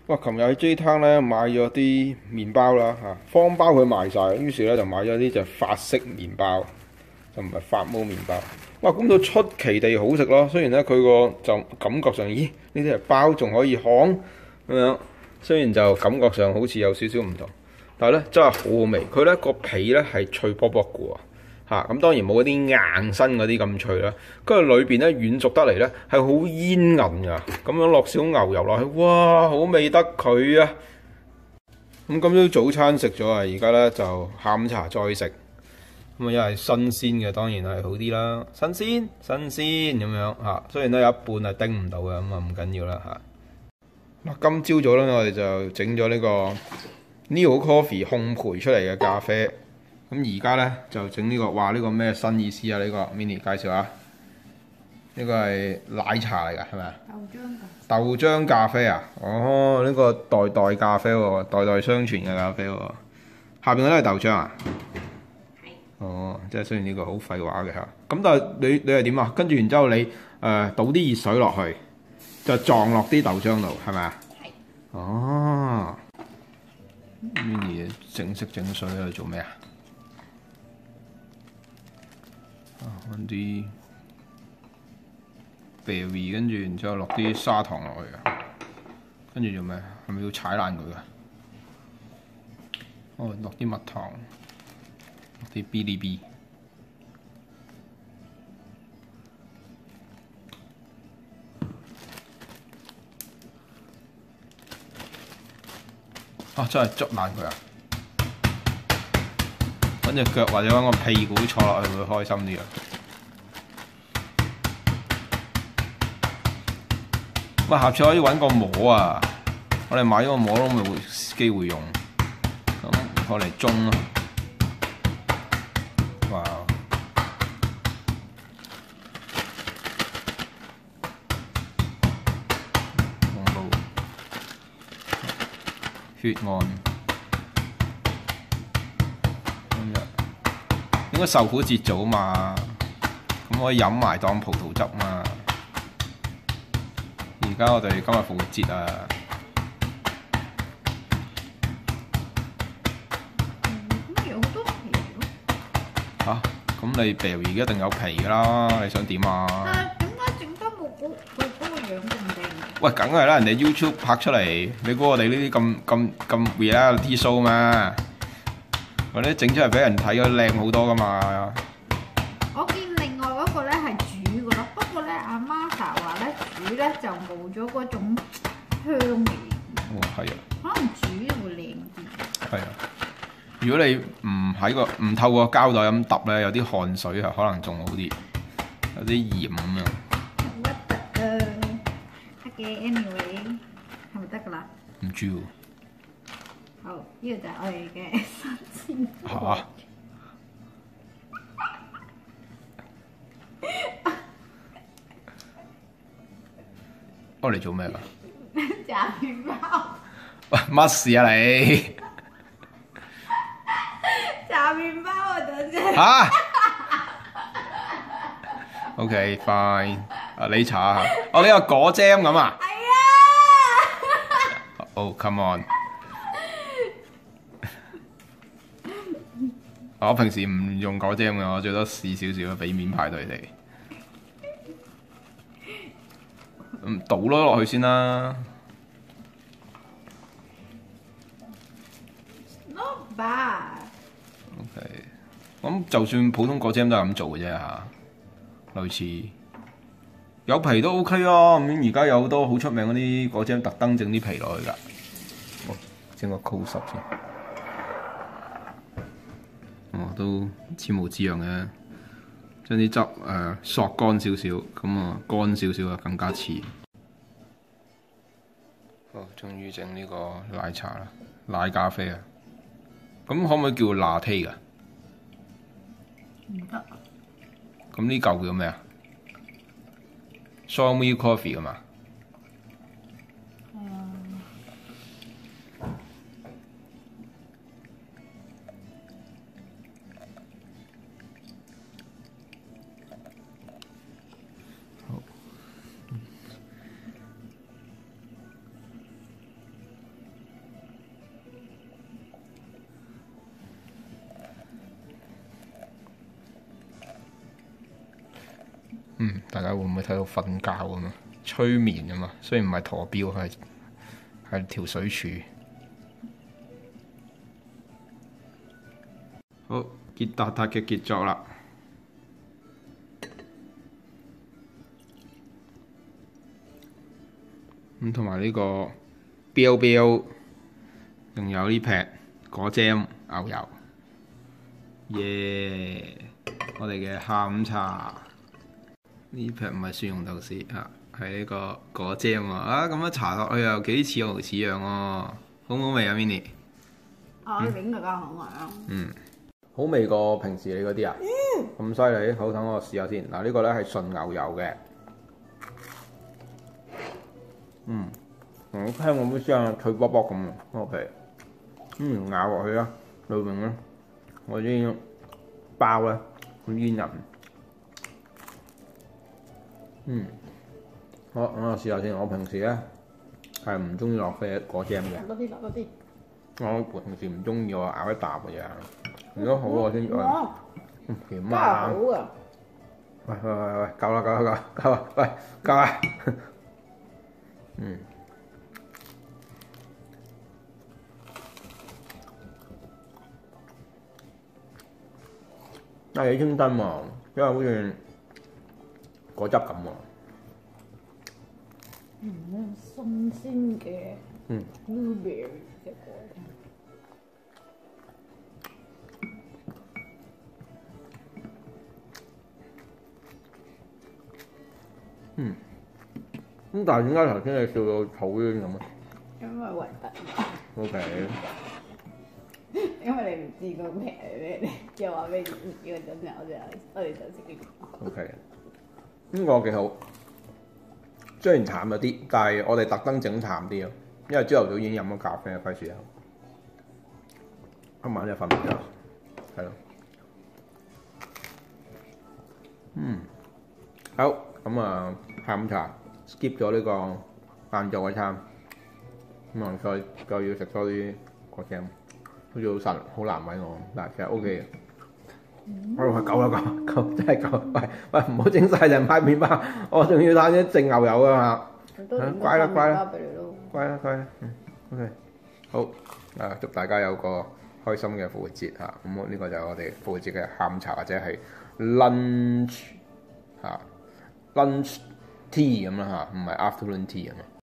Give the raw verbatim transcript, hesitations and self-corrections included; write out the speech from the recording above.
哇！琴日喺 J Town 咧買咗啲麵包啦嚇，方包佢賣晒，於是咧就買咗啲就法式麵包，就唔係發毛麵包。哇！估到出奇地好食咯，雖然咧佢個就感覺上，咦呢啲係包仲可以烘咁樣，雖然就感覺上好似有少少唔同，但係咧真係好好味。佢咧個皮咧係脆卜卜嘅喎。嚇咁、啊、當然冇嗰啲硬身嗰啲咁脆啦，跟住裏邊咧軟熟得嚟咧係好煙韌㗎，咁樣落少牛油落去，哇好味得佢啊！咁今朝早餐食咗啊，而家咧就下午茶再食，咁啊因為新鮮嘅當然係好啲啦，新鮮新鮮咁樣嚇，雖然咧有一半係叮唔到嘅，咁啊唔緊要啦嚇。嗱今朝早咧我哋就整咗呢個 Neo Coffee 烘焙出嚟嘅咖啡。咁而家咧就整呢、這個，哇！呢、這個咩新意思啊？呢、這個 Mini 介紹下，呢、這個係奶茶嚟㗎，係咪啊？豆漿豆漿咖啡啊！哦，呢、這個代代咖啡喎，代代相傳嘅咖啡喎。下邊嗰啲係豆漿啊？係。哦，即係雖然呢個好廢話嘅嚇。咁但係你你係點啊？跟住然之後你誒、呃、倒啲熱水落去，就撞落啲豆漿度，係咪啊？係。哦。Mini 整色整水喺度做咩啊？揾啲 berry， 跟住然之後落啲砂糖落去啊，跟住做咩？係咪要踩爛佢噶？哦，落啲蜜糖，落啲 Bilibili。啊！真係捽爛佢啊！揾隻腳或者揾個屁股坐落去會開心啲啊！喂，下次可以揾個模啊！我哋買咗個模咯，咪會機會用，咁攞嚟中咯。哇！望到血案。應該受苦節早嘛，咁可以飲埋當葡萄汁嘛。而家我哋今日復活節啊！ 咁有好多皮咯。 嚇，咁你 berry 一定有皮㗎啦，你想點啊？ 但係點解整得冇嗰佢嗰個樣咁靚？ 喂，梗係啦，人哋 YouTube 拍出嚟，你估我哋呢啲咁咁咁 reality show 咩？或者整出嚟俾人睇，靚好多噶嘛！ 我見另外嗰個咧係煮嘅咯，不過咧阿 Martha 話咧煮咧就冇咗嗰種香味。 哦，係啊。 可能煮會靚啲。 係啊。如果你唔喺個唔透過膠袋咁揼咧，有啲汗水啊，可能仲好啲，有啲鹽咁樣。 核突啊！得嘅 anyway 係咪得㗎啦？ 唔知喎。 好，呢個就係我哋嘅新鮮。 嚇！我嚟做咩㗎？ 炸麵包。 喂，乜事啊你？ 炸麵包啊，等陣。 嚇？OK fine，啊你查下，哦呢個果醬咁啊？ 係啊。 哦 come on。我平時唔用果醬嘅，我最多試少少，俾面派對你。嗯，倒咗落去先啦。 Not bad。 OK，咁就算普通果醬都係咁做嘅啫嚇，類似有皮都 OK 啊。咁而家有好多好出名嗰啲果醬，特登整啲皮落去㗎。哦，整個 close up 先。哦，都似模似樣嘅，將啲汁誒、呃、索乾少少，咁啊乾少少啊更加似。哦，終於整呢個奶茶啦，奶咖啡啊！咁可唔可以叫拿鐵㗎？ 唔得。 咁呢嚿叫咩啊 ？Soy milk coffee 㗎嘛？ 嗯，大家會唔會睇到瞓覺咁啊？催眠啊嘛，雖然唔係陀錶，係係條水柱。好，結達達嘅傑作啦。咁同埋呢個標標，仲有呢劈果醬牛油。耶！我哋嘅下午茶，呢劈唔係蒜蓉豆豉啊，係呢個果醬啊！啊，咁樣搽落去又幾似模似樣喎，好唔好味啊 Minnie？ 啊，呢邊更加好味啊！ 嗯，好味過平時你嗰啲啊？咁犀利，好，等我試下先。嗱，呢個咧係純牛油嘅。嗯，我聽我啲聲脆卜卜咁個皮，嗯，咬落去啦，裏面咧我啲包咧好煙韌。嗯，好，等我試下先。我平時咧係唔中意落啡果醬嘅。 多啲，多啲。 我平時唔中意我咬一啖嘅嘢，如果好我先再。嗯，甜真係啊！ 好啊！ 喂喂喂喂，夠啦夠啦夠夠啦，喂夠啦。嗯。係幾清新喎，因為好似果汁咁喎。 嗯，新鮮嘅嗯 blueberry 嘅果醬。 嗯。咁但係點解頭先你笑到肚冤咁啊因為核突。 ？O K。 因為你唔知個名係咩嚟，又話俾你唔知個真名，我就我哋就食呢個。 O K。呢個幾好，雖然淡咗啲，但係我哋特登整淡啲咯，因為朝頭早已經飲咗咖啡，費事啊。今晚就瞓唔着，係咯。嗯，好，咁啊，下午茶 skip 咗呢個晏晝嘅餐，咁啊再再要食多啲果醬。好似好神，好難為我，但係其實 O K 嘅。我話夠啦夠夠，真係夠！喂喂，唔好整晒人塊麵包，我仲要攤啲淨牛油啊嘛。乖啦乖啦，乖啦乖啦，嗯 OK，好啊！祝大家有個開心嘅復活節嚇，咁呢個就係我哋復活節嘅下午茶或者係 lunch 嚇 lunch tea 咁啦嚇，唔係 afternoon tea 咁啊。